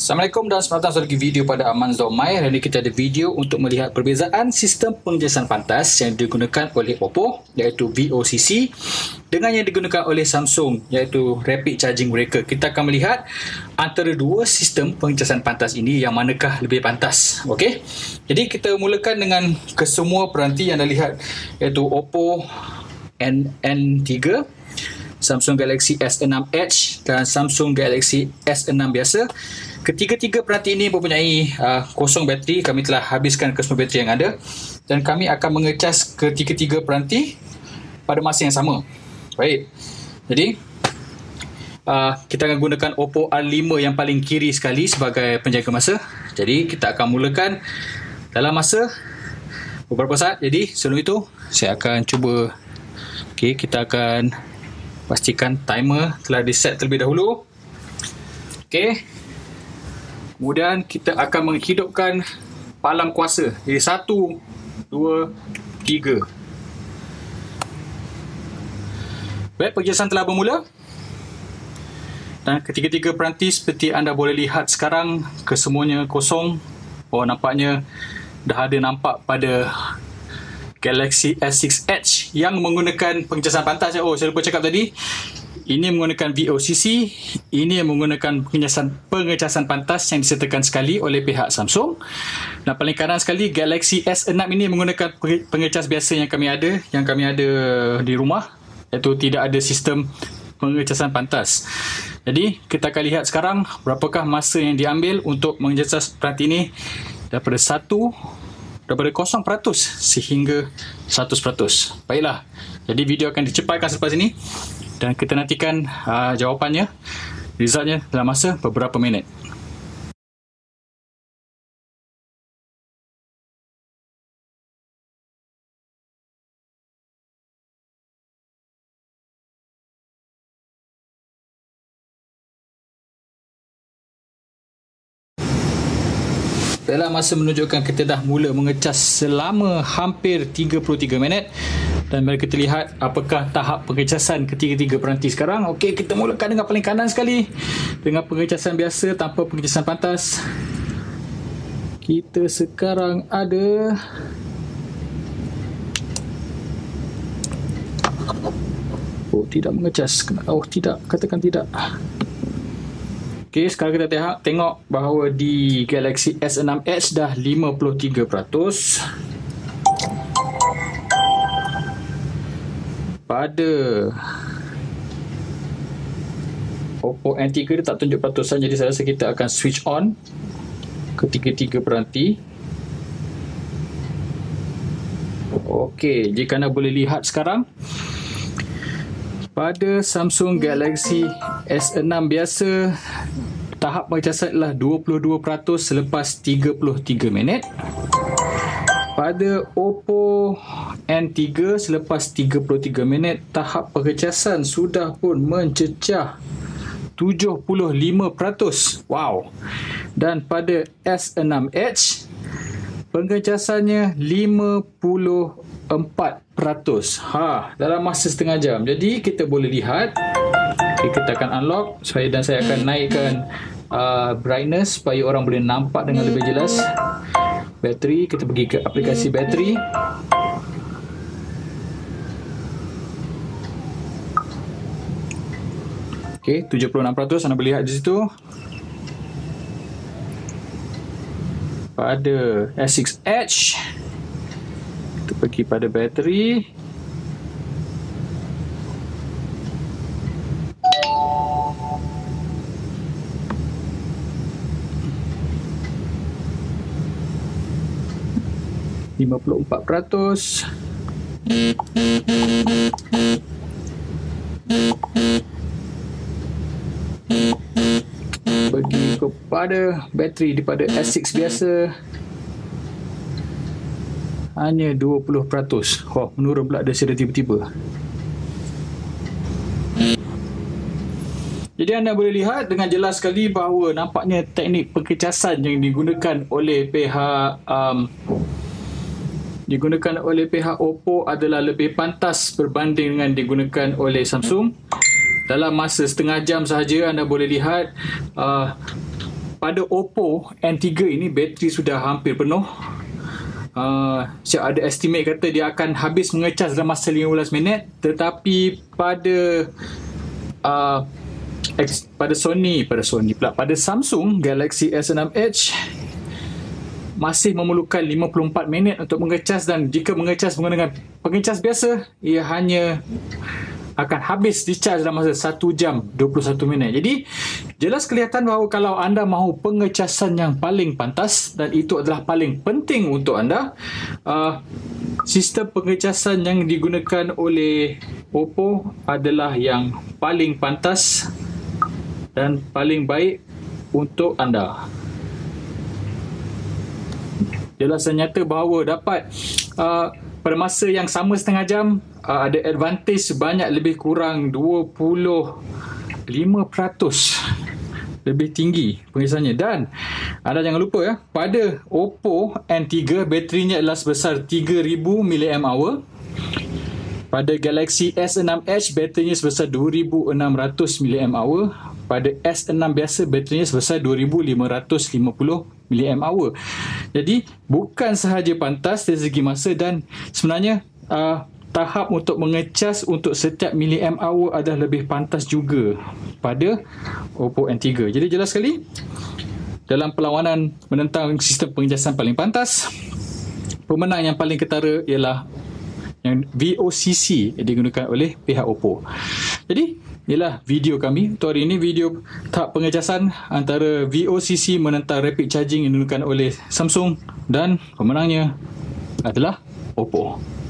Assalamualaikum dan selamat datang lagi video pada Aman Zomai. Hari ini kita ada video untuk melihat perbezaan sistem pengecasan pantas yang digunakan oleh Oppo iaitu VOCC dengan yang digunakan oleh Samsung iaitu Rapid Charging Breaker. Kita akan melihat antara dua sistem pengecasan pantas ini yang manakah lebih pantas. Okey. Jadi kita mulakan dengan kesemua peranti yang anda lihat iaitu Oppo N3, Samsung Galaxy S6 Edge dan Samsung Galaxy S6 biasa. Ketiga-tiga peranti ini mempunyai kosong bateri. Kami telah habiskan kesemua bateri yang ada dan kami akan mengecas ketiga-tiga peranti pada masa yang sama. Baik. Jadi kita akan gunakan Oppo R5 yang paling kiri sekali sebagai penjaga masa. Jadi kita akan mulakan dalam masa beberapa saat. Jadi sebelum itu saya akan cuba. Okey, kita akan pastikan timer telah diset terlebih dahulu. Okey. Kemudian kita akan menghidupkan palang kuasa. Jadi 1, 2, 3. Baik, pengecasan telah bermula. Dan ketiga-tiga peranti seperti anda boleh lihat sekarang kesemuanya kosong. Oh, nampaknya dah ada nampak pada Galaxy S6 Edge yang menggunakan pengecasan pantas. Oh, saya lupa cakap tadi. Ini menggunakan VOCC, ini yang menggunakan pengecasan pantas yang disertakan sekali oleh pihak Samsung. Dan paling kanan sekali Galaxy S6 ini menggunakan pengecas biasa yang kami ada di rumah, iaitu tidak ada sistem pengecasan pantas. Jadi kita akan lihat sekarang berapakah masa yang diambil untuk mengecas peranti ini daripada 0% sehingga 100%. Baiklah. Jadi video akan dicepatkan selepas ini. Dan kita nantikan jawapannya, resultnya dalam masa beberapa minit. Dalam masa menunjukkan kita dah mula mengecas selama hampir 33 minit. Dan mari kita lihat apakah tahap pengecasan ketiga-tiga peranti sekarang. Okey, kita mulakan dengan paling kanan sekali. Dengan pengecasan biasa tanpa pengecasan pantas. Kita sekarang ada tidak mengecas. Tidak, katakan tidak. Okey, sekarang kita tengok bahawa di Galaxy S6 Edge dah 53%. Pada Oppo N3 dia tak tunjuk peratusan, jadi saya rasa kita akan switch on ketiga-tiga peranti. Okey, jika anda boleh lihat sekarang pada Samsung Galaxy S6 biasa, tahap pengecasan adalah 22% selepas 33 minit. Pada Oppo N3 selepas 33 minit, tahap pengecasan sudah pun mencecah 75%. Wow. Dan pada S6 Edge, pengecasannya 54%. Dalam masa setengah jam. Jadi kita boleh lihat. Okay, kita akan unlock dan saya akan naikkan brightness supaya orang boleh nampak dengan lebih jelas. Bateri, kita pergi ke aplikasi bateri. Okey, 76% anda boleh lihat di situ. Pada S6 Edge, kita pergi pada bateri. %54. Pergi kepada bateri daripada S6 biasa, hanya 20%. Menurun pula dari secara tiba-tiba. Jadi anda boleh lihat dengan jelas sekali bahawa nampaknya teknik pengecasan yang digunakan oleh pihak Oppo adalah lebih pantas berbanding dengan digunakan oleh Samsung. Dalam masa setengah jam sahaja anda boleh lihat pada Oppo N3 ini bateri sudah hampir penuh. Saya ada estimate kata dia akan habis mengecas dalam masa 15 minit, tetapi pada Samsung Galaxy S6 Edge masih memerlukan 54 minit untuk mengecas, dan jika mengecas menggunakan pengecas biasa, ia hanya akan habis dicas dalam masa 1 jam 21 minit. Jadi jelas kelihatan bahawa kalau anda mahu pengecasan yang paling pantas, dan itu adalah paling penting untuk anda, sistem pengecasan yang digunakan oleh Oppo adalah yang paling pantas dan paling baik untuk anda. Jelas dan nyata bahawa dapat pada masa yang sama setengah jam, ada advantage sebanyak lebih kurang 25% lebih tinggi pengecasannya. Dan anda jangan lupa ya, pada Oppo N3 baterinya adalah sebesar 3000 mAh. Pada Galaxy S6 Edge baterinya sebesar 2600 mAh. Pada S6 biasa baterinya sebesar 2550 mAh. Jadi bukan sahaja pantas dari segi masa, dan sebenarnya tahap untuk mengecas untuk setiap mAh adalah lebih pantas juga pada Oppo N3. Jadi jelas sekali dalam perlawanan menentang sistem pengecasan paling pantas, pemenang yang paling ketara ialah yang VOCC yang digunakan oleh pihak Oppo. Jadi inilah video kami untuk hari ini, video tahap pengecasan antara VOCC menentang rapid charging yang digunakan oleh Samsung, dan pemenangnya adalah Oppo.